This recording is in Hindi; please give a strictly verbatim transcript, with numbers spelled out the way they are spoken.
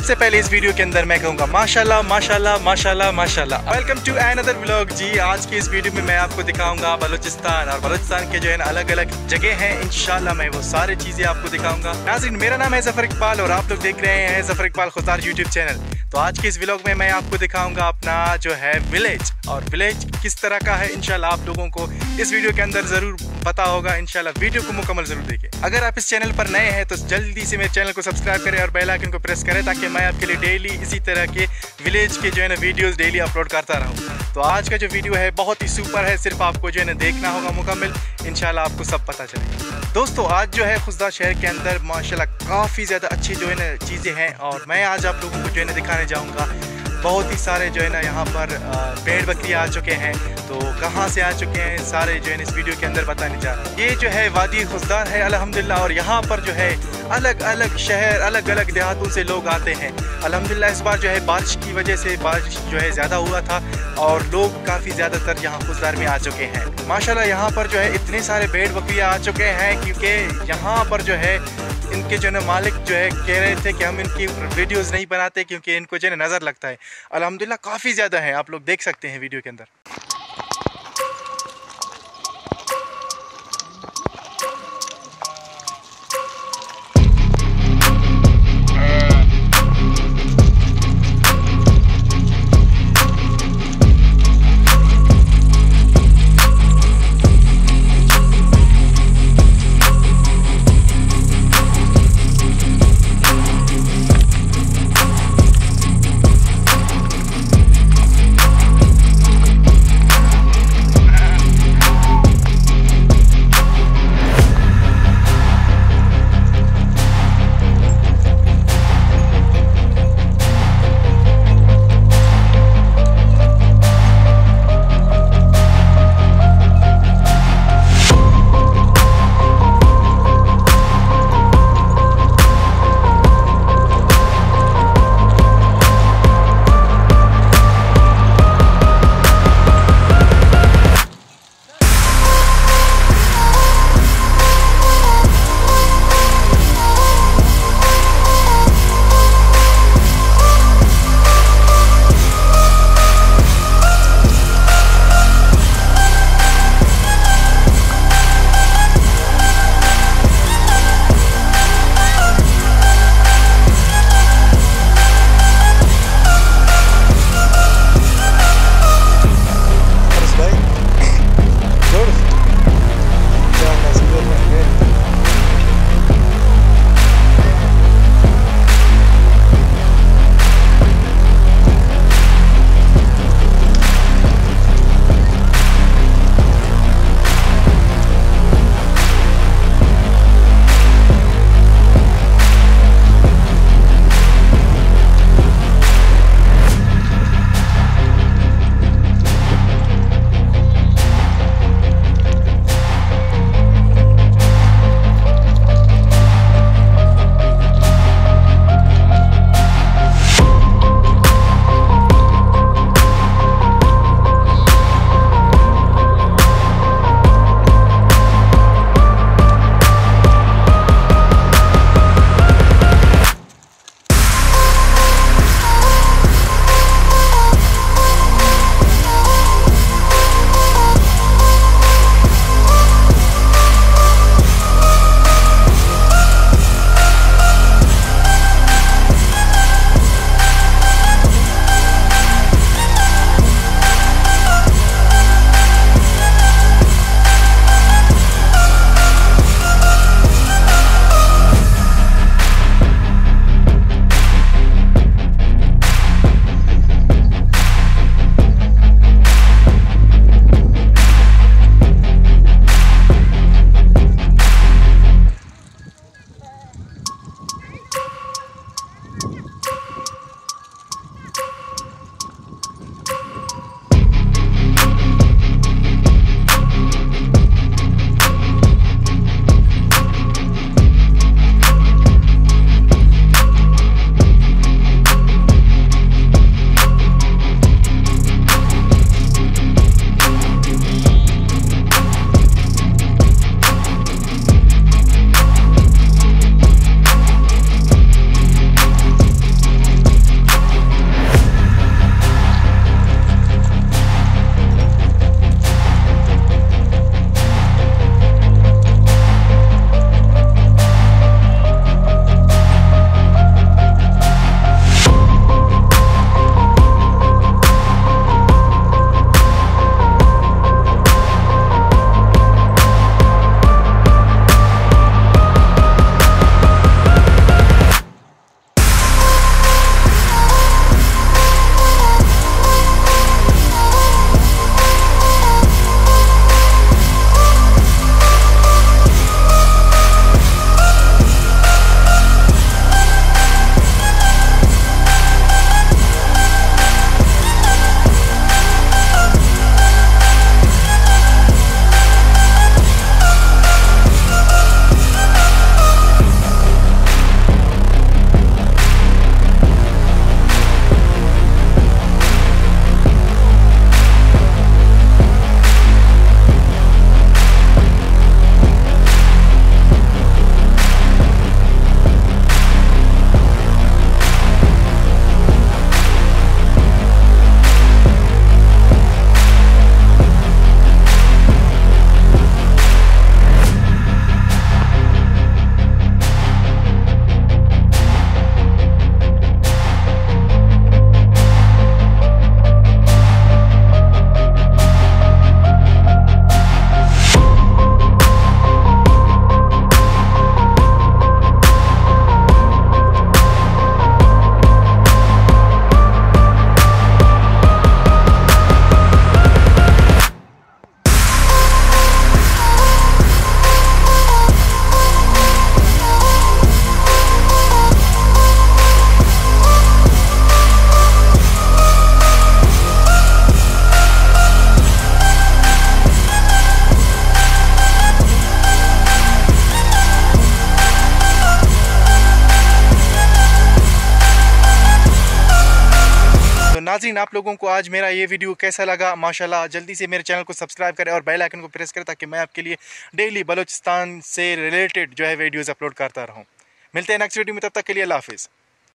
सबसे पहले इस वीडियो के अंदर मैं कहूँगा माशाल्लाह माशाल्लाह माशाल्लाह माशाल्लाह। वेलकम टू अनदर व्लॉग जी। आज की इस वीडियो में मैं आपको दिखाऊंगा बलूचिस्तान और बलूचिस्तान के जो है ना अलग अलग जगह हैं। इंशाल्लाह मैं वो सारी चीज़ें आपको दिखाऊंगा। नाज़रीन, मेरा नाम है ज़फ़र इकबाल और आप लोग देख रहे हैं ज़फ़र इकबाल खुदार यूट्यूब चैनल। तो आज के इस व्लॉग में मैं आपको दिखाऊंगा अपना जो है विलेज, और विलेज किस तरह का है इंशाल्लाह आप लोगों को इस वीडियो के अंदर ज़रूर पता होगा। इंशाल्लाह वीडियो को मुकम्मल ज़रूर देखें। अगर आप इस चैनल पर नए हैं तो जल्दी से मेरे चैनल को सब्सक्राइब करें और बेल आइकन को प्रेस करें ताकि मैं आपके लिए डेली इसी तरह के विलेज के जो है ना वीडियोस डेली अपलोड करता रहूं। तो आज का जो वीडियो है बहुत ही सुपर है, सिर्फ आपको जो है ना देखना होगा मुकम्मल, इंशाल्लाह आपको सब पता चलेगा। दोस्तों, आज जो है खुसदा शहर के अंदर माशाल्लाह काफ़ी ज़्यादा अच्छी जो है ना चीज़ें हैं और मैं आज आप लोगों को जो है ना दिखाने जाऊँगा। बहुत ही सारे जो है ना यहाँ पर भेड़ बकरी आ चुके हैं। तो कहाँ से आ चुके हैं सारे जो है इस वीडियो के अंदर बताने जा रहा हूँ। ये जो है वादी खुसदार है अल्हम्दुलिल्लाह, और यहाँ पर जो है अलग अलग शहर अलग अलग देहातों से लोग आते हैं। अल्हम्दुलिल्लाह इस बार जो है बारिश की वजह से बारिश जो है ज़्यादा हुआ था और लोग काफ़ी ज़्यादातर यहाँ खुसदार में आ चुके हैं। माशाल्लाह यहाँ पर जो है इतने सारे भेड़ बकरियाँ आ चुके हैं क्योंकि यहाँ पर जो है इनके जो है मालिक जो है कह रहे थे कि हम इनकी वीडियोस नहीं बनाते क्योंकि इनको जो है नज़र लगता है। अल्हम्दुलिल्लाह काफ़ी ज़्यादा है, आप लोग देख सकते हैं वीडियो के अंदर। नाज़रीन, आप लोगों को आज मेरा ये वीडियो कैसा लगा? माशाल्लाह जल्दी से मेरे चैनल को सब्सक्राइब करें और बेल आइकन को प्रेस करें ताकि मैं आपके लिए डेली बलूचिस्तान से रिलेटेड जो है वीडियोज़ अपलोड करता रहूँ। मिलते हैं नेक्स्ट वीडियो में, तब तक के लिए अल्लाह हाफिज़।